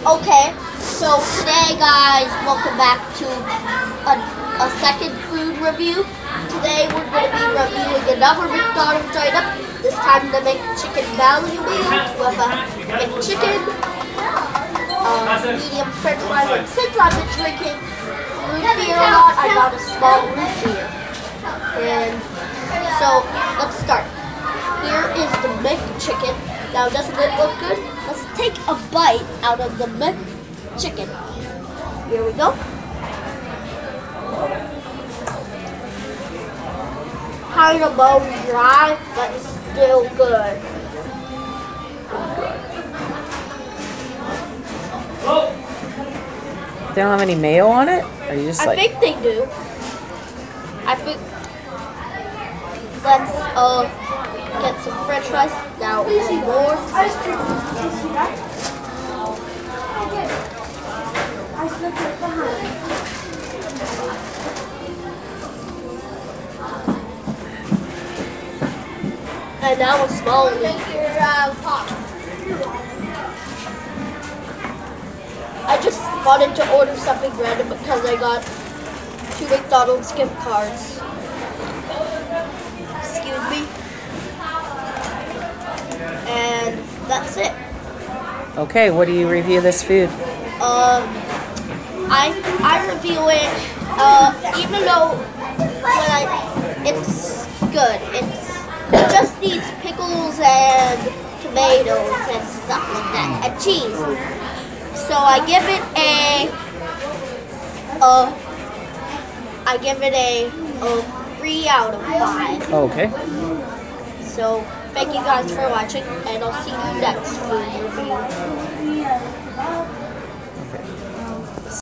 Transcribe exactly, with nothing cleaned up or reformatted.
Okay, so today guys, welcome back to a, a second food review. Today we're going to be reviewing another McDonald's item, this time the McChicken value meal with a McChicken, uh, medium french fries, and since I've been drinking root beer a lot, I got a small root beer. And so, let's start. Here is the McChicken. Now, doesn't it look good? Let's take a bite out of the McChicken. Here we go. Kind of bone dry, but still good. They don't have any mayo on it? Or you just I like... think they do. I think... Let's, uh... get some french fries. Now, one more. And now a small one. I just wanted to order something random because I got two McDonald's gift cards. Excuse me. And that's it. Okay, what do you review this food? Um, I I review it. Uh, even though when I, it's good. It's it just needs pickles and tomatoes and stuff like that, and cheese. So I give it a. Uh, I give it a, a three out of five. Okay. So, thank you guys for watching, and I'll see you next food review.